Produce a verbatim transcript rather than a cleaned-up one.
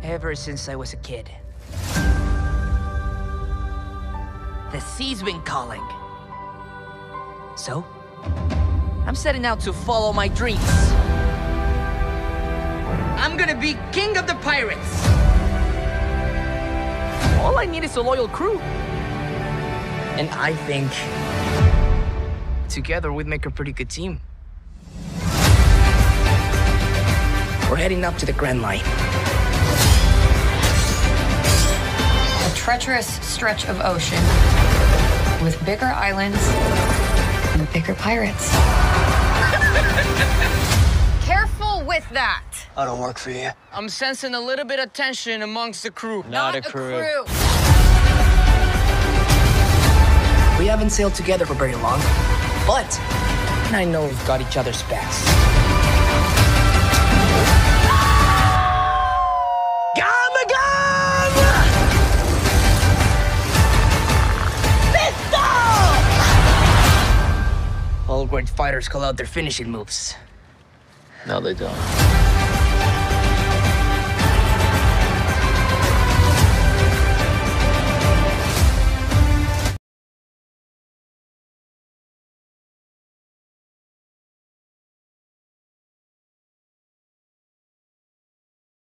ever since I was a kid. The sea's been calling. So, I'm setting out to follow my dreams. I'm gonna be king of the pirates. All I need is a loyal crew. And I think together we'd make a pretty good team. We're heading up to the Grand Line. A treacherous stretch of ocean with bigger islands and bigger pirates. Careful with that. I don't work for you. I'm sensing a little bit of tension amongst the crew. Not, Not a, crew. a crew. We haven't sailed together for very long, but I know we've got each other's backs. All great fighters call out their finishing moves. No, they don't.